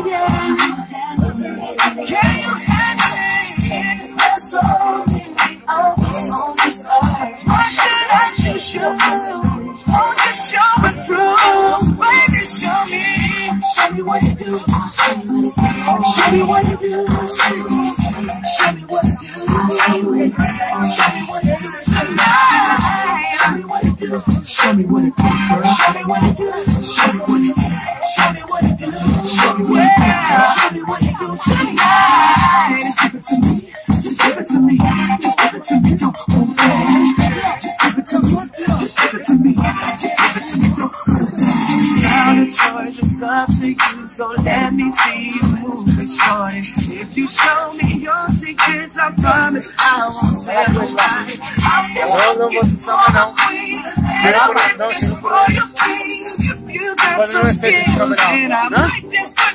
Can you handle it? That's all we need on this earth. Why should I choose you? Oh, just show and prove. Baby, show me. Show me what you do. Show me what you do. Show me what you do. Show me what you do tonight. Show me what you do. Show me what you do, girl. Show me what you do. Show me what you do. Show me what you do. Show me what you do. Show me what you do tonight. Just give it to me. Just give it to me. Just give it to me. Don't hold back. Just give it to me. Just give it to me. Just give it to me. Don't hold back. Now the choice is up to you, so let me see you move it, shorty. If you show me your secrets, I promise I won't tell you lies. I'll be walking for your queen, and I'm looking for your king. If you got some skin, then I might just